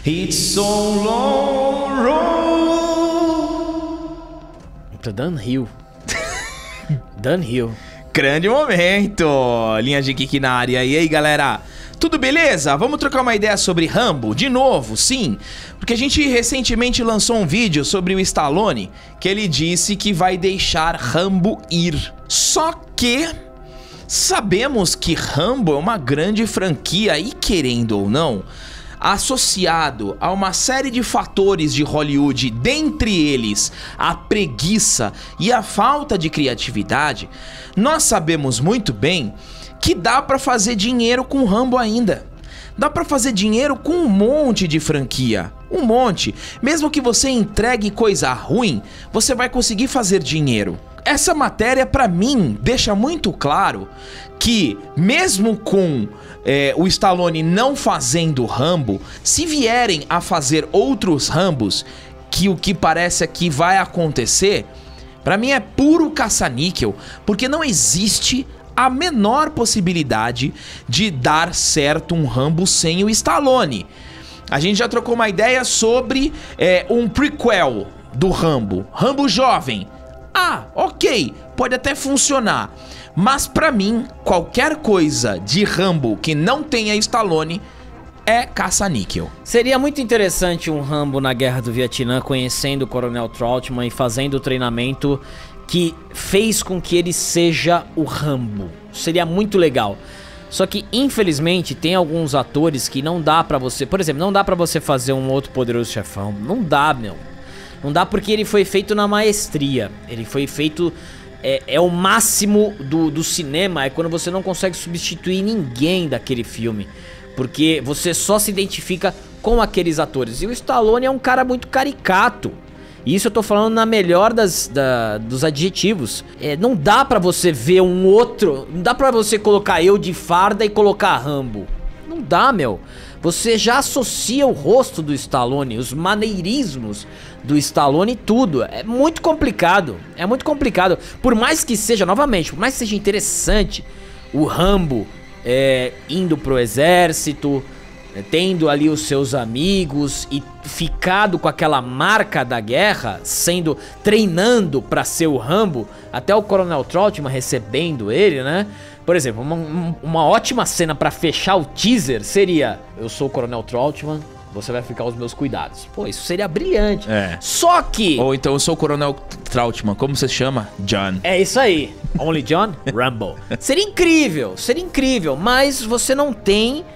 It's so long road. Downhill. Downhill. Grande momento. Linha de Geek na área. E aí, galera? Tudo beleza? Vamos trocar uma ideia sobre Rambo? De novo, sim. Porque a gente recentemente lançou um vídeo sobre o Stallone, que ele disse que vai deixar Rambo ir. Só que sabemos que Rambo é uma grande franquia e, querendo ou não, associado a uma série de fatores de Hollywood, dentre eles a preguiça e a falta de criatividade, nós sabemos muito bem que dá pra fazer dinheiro com Rambo ainda. Dá pra fazer dinheiro com um monte de franquia. Um monte. Mesmo que você entregue coisa ruim, você vai conseguir fazer dinheiro. Essa matéria, pra mim, deixa muito claro que, mesmo com o Stallone não fazendo Rambo, se vierem a fazer outros Rambos, que o que parece aqui vai acontecer, pra mim é puro caça-níquel, porque não existe a menor possibilidade de dar certo um Rambo sem o Stallone. A gente já trocou uma ideia sobre um prequel do Rambo, Rambo jovem. Ah, ok, pode até funcionar, mas pra mim, qualquer coisa de Rambo que não tenha Stallone é caça-níquel. Seria muito interessante um Rambo na Guerra do Vietnã, conhecendo o Coronel Trautmann e fazendo o treinamento que fez com que ele seja o Rambo. Seria muito legal. Só que, infelizmente, tem alguns atores que não dá pra você... Por exemplo, não dá pra você fazer um outro Poderoso Chefão. Não dá, meu. Não dá porque ele foi feito na maestria. Ele foi feito... É o máximo do cinema. É quando você não consegue substituir ninguém daquele filme. Porque você só se identifica com aqueles atores. E o Stallone é um cara muito caricato. E isso eu tô falando na melhor dos adjetivos. Não dá pra você ver um outro... Não dá pra você colocar eu de farda e colocar Rambo. Não dá, meu. Você já associa o rosto do Stallone, os maneirismos do Stallone e tudo. É muito complicado. É muito complicado. Por mais que seja, novamente, por mais que seja interessante o Rambo indo pro exército, tendo ali os seus amigos e ficado com aquela marca da guerra, treinando pra ser o Rambo, até o Coronel Trautmann recebendo ele, né? Por exemplo, uma ótima cena pra fechar o teaser seria: eu sou o Coronel Trautmann, você vai ficar aos meus cuidados. Pô, isso seria brilhante. Só que... Ou então eu sou o Coronel Trautmann, como você chama? John. É isso aí. Only John? Rambo. Seria incrível, mas você não tem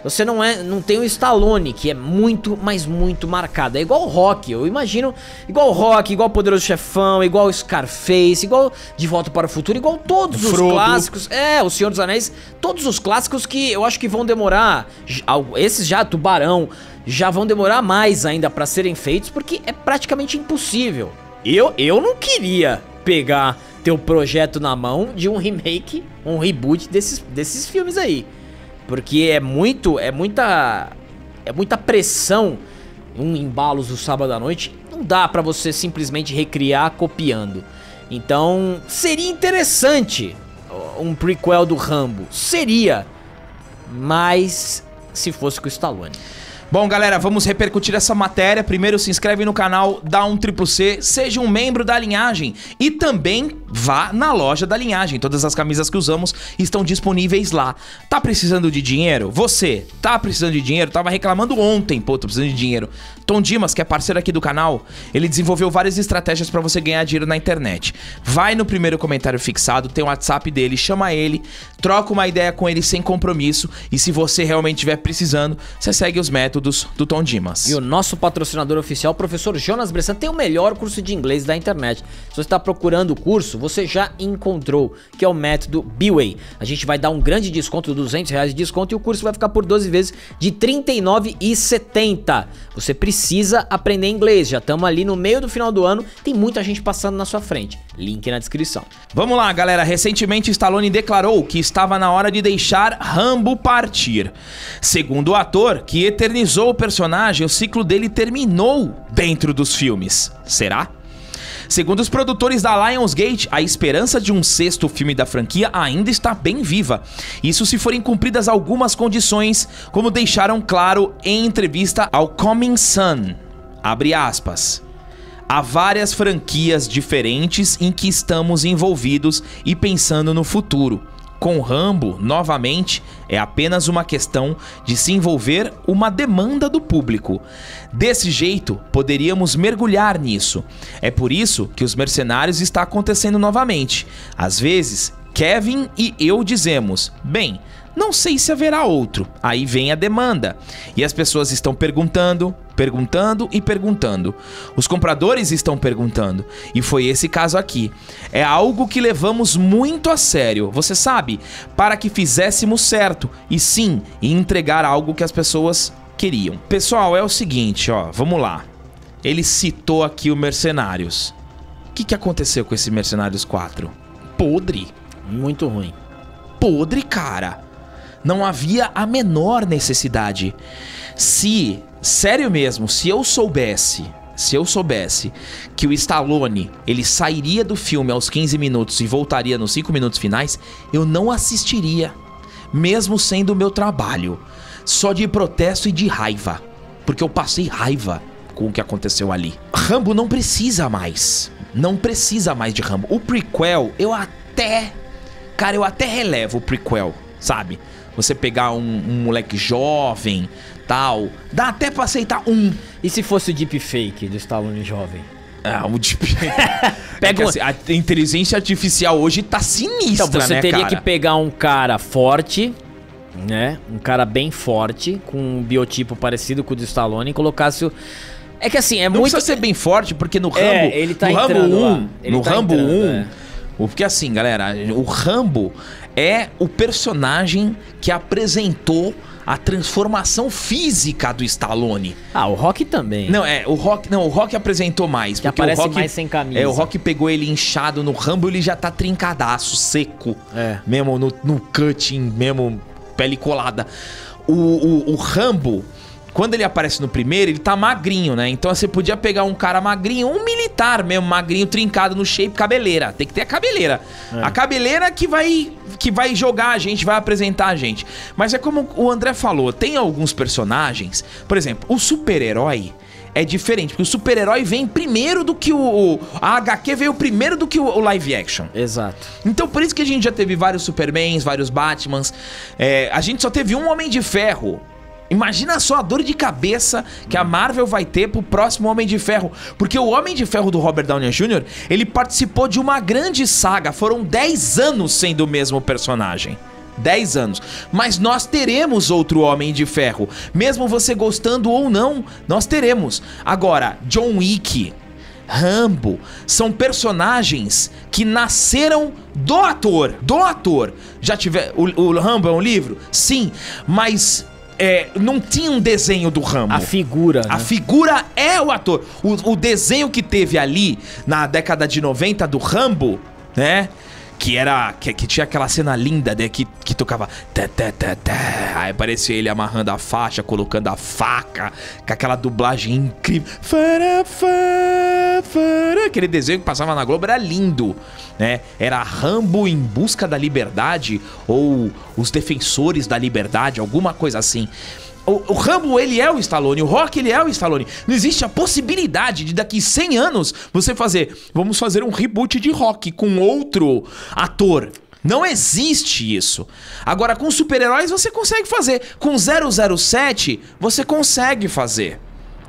o Stallone, que é muito, mas muito marcado. É igual o Rock, eu imagino, igual o Rock, igual o Poderoso Chefão, igual o Scarface, igual De Volta para o Futuro, igual todos os clássicos. O Senhor dos Anéis, todos os clássicos que eu acho que vão demorar, esses já, Tubarão, já vão demorar mais ainda pra serem feitos, porque é praticamente impossível. Eu não queria ter o projeto na mão de um remake, um reboot desses filmes aí. Porque é muita pressão, embalos do sábado à noite. Não dá pra você simplesmente recriar copiando. Então, seria interessante um prequel do Rambo. Seria, mas se fosse com o Stallone. Bom, galera, vamos repercutir essa matéria. Primeiro, se inscreve no canal, dá um CCC, seja um membro da Linhagem e também vá na loja da Linhagem. Todas as camisas que usamos estão disponíveis lá. Tá precisando de dinheiro? Você tá precisando de dinheiro? Tava reclamando ontem, pô, tô precisando de dinheiro. Tom Dimas, que é parceiro aqui do canal, ele desenvolveu várias estratégias pra você ganhar dinheiro na internet. Vai no primeiro comentário fixado, tem o WhatsApp dele, chama ele, troca uma ideia com ele sem compromisso e se você realmente estiver precisando, você segue os métodos do Tom Dimas. E o nosso patrocinador oficial, o professor Jonas Bressan, tem o melhor curso de inglês da internet. Se você está procurando o curso, você já encontrou, que é o método B-Way. A gente vai dar um grande desconto, R$200 de desconto, e o curso vai ficar por 12 vezes de R$39,70. Você precisa aprender inglês, já estamos ali no meio do final do ano, tem muita gente passando na sua frente. Link na descrição. Vamos lá, galera. Recentemente, Stallone declarou que estava na hora de deixar Rambo partir. Segundo o ator, que eternizou o personagem, o ciclo dele terminou dentro dos filmes. Será? Segundo os produtores da Lionsgate, a esperança de um sexto filme da franquia ainda está bem viva. Isso se forem cumpridas algumas condições, como deixaram claro em entrevista ao Coming Sun. Abre aspas. Há várias franquias diferentes em que estamos envolvidos e pensando no futuro. Com Rambo, novamente, é apenas uma questão de se envolver uma demanda do público. Desse jeito, poderíamos mergulhar nisso. É por isso que Os Mercenários está acontecendo novamente. Às vezes, Kevin e eu dizemos, bem, não sei se haverá outro. Aí vem a demanda. E as pessoas estão perguntando e perguntando. Os compradores estão perguntando. E foi esse caso aqui. É algo que levamos muito a sério, você sabe, para que fizéssemos certo. E sim, entregar algo que as pessoas queriam. Pessoal, é o seguinte, ó, vamos lá. Ele citou aqui o Mercenários. O que aconteceu com esse Mercenários 4? Podre. Muito ruim. Podre, cara. Não havia a menor necessidade. Sério mesmo, se eu soubesse que o Stallone, ele sairia do filme aos 15 minutos e voltaria nos 5 minutos finais, eu não assistiria, mesmo sendo o meu trabalho, só de protesto e de raiva, porque eu passei raiva com o que aconteceu ali. Rambo não precisa mais de Rambo. O prequel, eu até relevo o prequel, sabe? Você pegar um moleque jovem, tal, dá até pra aceitar um. E se fosse o deepfake do Stallone jovem? Ah, o deepfake. Pega assim, a inteligência artificial hoje tá sinistra, então, você teria que pegar um cara forte, né? Um cara bem forte, com um biotipo parecido com o do Stallone e colocasse o... É que assim, não muito... precisa ser bem forte, porque no Rambo... ele tá entrando lá. No Rambo 1... Porque assim, galera, o Rambo é o personagem que apresentou a transformação física do Stallone. Ah, o Rock também. O Rock apresentou mais. Que aparece o Rock, mais sem camisa. O Rock pegou ele inchado no Rambo, ele já tá trincadaço, seco. Mesmo no cutting, mesmo pele colada. O Rambo, quando ele aparece no primeiro, ele tá magrinho, né? Então você podia pegar um cara magrinho, um militar mesmo, magrinho, trincado no shape, cabeleira. Tem que ter a cabeleira. A cabeleira que vai jogar a gente, vai apresentar a gente. Mas é como o André falou, tem alguns personagens... Por exemplo, o super-herói é diferente, porque o super-herói vem primeiro do que a HQ veio primeiro do que o live action. Exato. Então por isso que a gente já teve vários Supermans, vários Batmans. A gente só teve um Homem de Ferro. Imagina só a dor de cabeça que a Marvel vai ter pro próximo Homem de Ferro. Porque o Homem de Ferro do Robert Downey Jr., ele participou de uma grande saga. Foram 10 anos sendo o mesmo personagem. 10 anos. Mas nós teremos outro Homem de Ferro. Mesmo você gostando ou não, nós teremos. Agora, John Wick, Rambo, são personagens que nasceram do ator. Já tiver... O Rambo é um livro? Sim, mas... não tinha um desenho do Rambo. A figura, né? A figura é o ator. O desenho que teve ali na década de 90 do Rambo, né? Que tinha aquela cena linda, né? Que tocava... Aí aparecia ele amarrando a faixa, colocando a faca, com aquela dublagem incrível. Aquele desenho que passava na Globo era lindo, né? Era Rambo em Busca da Liberdade ou Os Defensores da Liberdade, alguma coisa assim. O Rambo, ele é o Stallone, o Rock, ele é o Stallone. Não existe a possibilidade de daqui 100 anos vamos fazer um reboot de Rock com outro ator. Não existe isso. Agora, com super-heróis você consegue fazer. Com 007 você consegue fazer.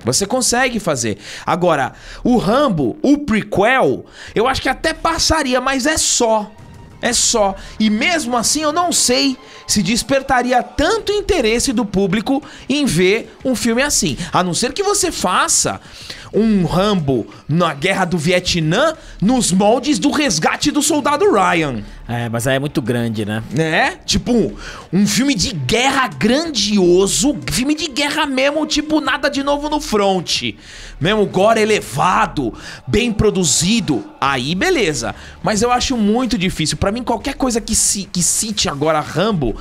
Agora, o Rambo, o prequel, eu acho que até passaria, mas é só. E mesmo assim eu não sei se despertaria tanto interesse do público em ver um filme assim. A não ser que você faça um Rambo na Guerra do Vietnã nos moldes do Resgate do Soldado Ryan. Mas aí é muito grande, né? Tipo, um filme de guerra grandioso, filme de guerra mesmo, tipo, nada de novo no front. Mesmo gore elevado, bem produzido, aí beleza. Mas eu acho muito difícil. Pra mim, qualquer coisa que cite agora Rambo,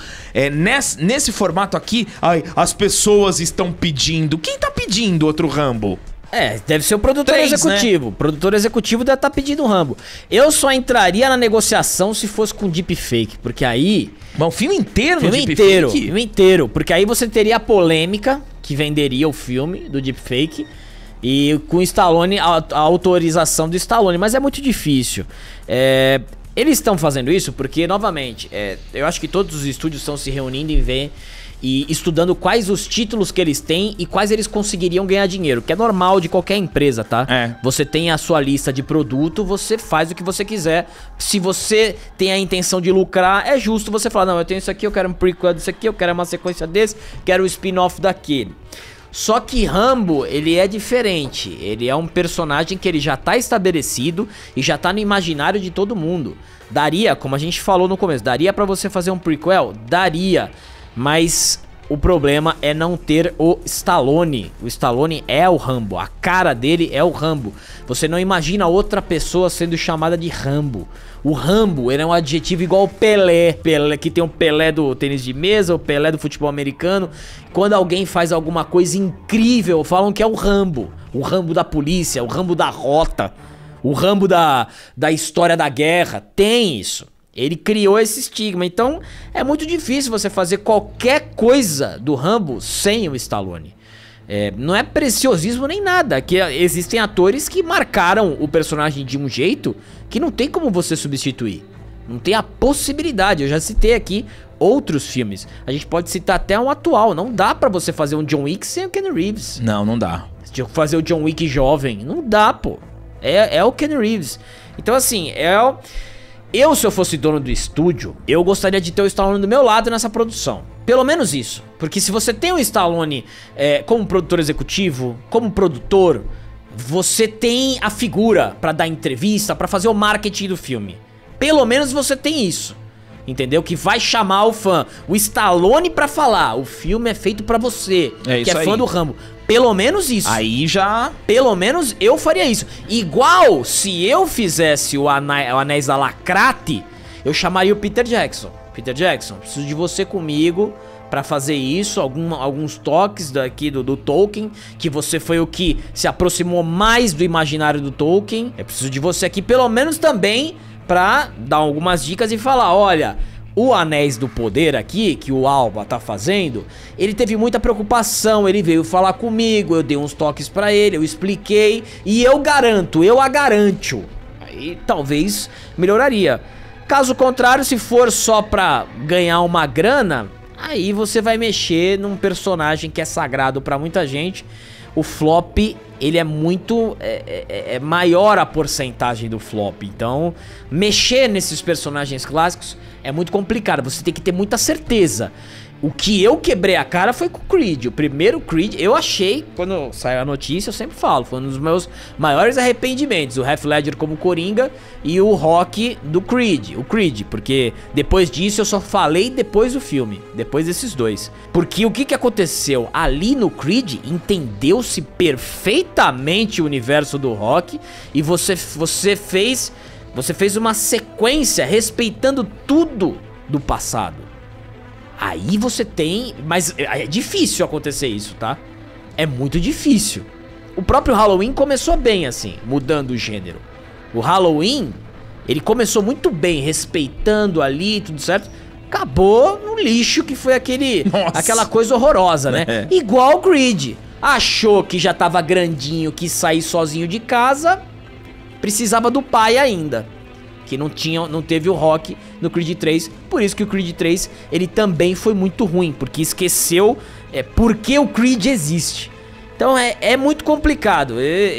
nesse formato aqui, as pessoas estão pedindo. Quem tá pedindo outro Rambo? Deve ser o produtor executivo. Né? O produtor executivo deve estar pedindo o Rambo. Eu só entraria na negociação se fosse com deepfake, porque aí... Bom, o filme inteiro no deepfake? Filme inteiro, porque aí você teria a polêmica que venderia o filme do deepfake e com o Stallone, a autorização do Stallone, mas é muito difícil. Eles estão fazendo isso porque, novamente, eu acho que todos os estúdios estão se reunindo e estudando quais os títulos que eles têm e quais eles conseguiriam ganhar dinheiro, que é normal de qualquer empresa, tá? Você tem a sua lista de produto, você faz o que você quiser. Se você tem a intenção de lucrar, é justo você falar, não, eu tenho isso aqui, eu quero um prequel disso aqui, eu quero uma sequência desse, quero o spin-off daquele. Só que Rambo, ele é diferente. Ele é um personagem que ele já tá estabelecido e já tá no imaginário de todo mundo. Daria, como a gente falou no começo, daria pra você fazer um prequel? Daria. Mas o problema é não ter o Stallone. O Stallone é o Rambo, a cara dele é o Rambo. Você não imagina outra pessoa sendo chamada de Rambo. O Rambo, ele é um adjetivo igual o Pelé, que tem o Pelé do tênis de mesa, o Pelé do futebol americano. Quando alguém faz alguma coisa incrível, falam que é o Rambo. O Rambo da polícia, o Rambo da rota, o Rambo da história da guerra. Tem isso. Ele criou esse estigma, então é muito difícil você fazer qualquer coisa do Rambo sem o Stallone. Não é preciosismo nem nada, que existem atores que marcaram o personagem de um jeito que não tem como você substituir. Não tem a possibilidade, eu já citei aqui outros filmes. A gente pode citar até um atual, não dá pra você fazer um John Wick sem o Keanu Reeves. Não dá. Fazer o John Wick jovem, não dá, pô. É o Keanu Reeves. Então assim, se eu fosse dono do estúdio, eu gostaria de ter o Stallone do meu lado nessa produção. Pelo menos isso. Porque se você tem o Stallone como produtor executivo, como produtor, você tem a figura pra dar entrevista, pra fazer o marketing do filme. Pelo menos você tem isso. Entendeu? Que vai chamar o fã, o Stallone pra falar, o filme é feito pra você, que é fã do Rambo. Pelo menos isso. Aí já... Pelo menos eu faria isso. Igual se eu fizesse o Anéis da Lacrate, eu chamaria o Peter Jackson. Peter Jackson, preciso de você comigo pra fazer isso, alguns toques daqui do Tolkien, que você foi o que se aproximou mais do imaginário do Tolkien. Eu preciso de você aqui pelo menos também pra dar algumas dicas e falar, olha... O Anéis do Poder aqui, que o Alba tá fazendo, ele teve muita preocupação, ele veio falar comigo, eu dei uns toques pra ele, eu expliquei, e eu garanto. Aí talvez melhoraria. Caso contrário, se for só pra ganhar uma grana, aí você vai mexer num personagem que é sagrado pra muita gente. O flop, ele é muito... É maior a porcentagem do flop. Então, mexer nesses personagens clássicos é muito complicado. Você tem que ter muita certeza. O que eu quebrei a cara foi com o Creed. O primeiro Creed, eu achei, quando saiu a notícia, eu sempre falo, foi um dos meus maiores arrependimentos. O Heath Ledger como Coringa e o Rock do Creed. O Creed, porque depois disso eu só falei depois do filme. Depois desses dois. Porque o que aconteceu? Ali no Creed, entendeu-se perfeitamente o universo do Rock. E você fez uma sequência respeitando tudo do passado. Aí você tem... Mas é difícil acontecer isso, tá? É muito difícil. O próprio Halloween começou bem assim, mudando o gênero. O Halloween, ele começou muito bem, respeitando ali, tudo certo. Acabou no lixo que foi aquela coisa horrorosa, né? Igual o Creed. Achou que já tava grandinho, que sair sozinho de casa, precisava do pai ainda. Que não teve o Rock no Creed 3. Por isso que o Creed 3, ele também foi muito ruim. Porque esqueceu porque o Creed existe. Então é muito complicado.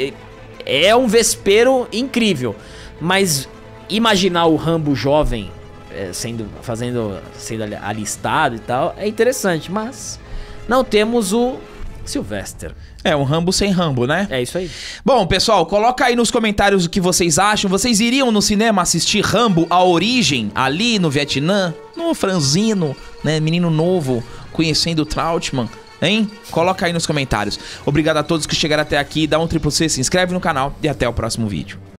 É um vespeiro incrível. Mas imaginar o Rambo jovem sendo alistado e tal, é interessante. Mas não temos o Sylvester. Um Rambo sem Rambo, né? É isso aí. Bom, pessoal, coloca aí nos comentários o que vocês acham. Vocês iriam no cinema assistir Rambo, A Origem, ali no Vietnã? No franzino, né? Menino novo, conhecendo o Trautmann, hein? Coloca aí nos comentários. Obrigado a todos que chegaram até aqui. Dá um triplo C, se inscreve no canal e até o próximo vídeo.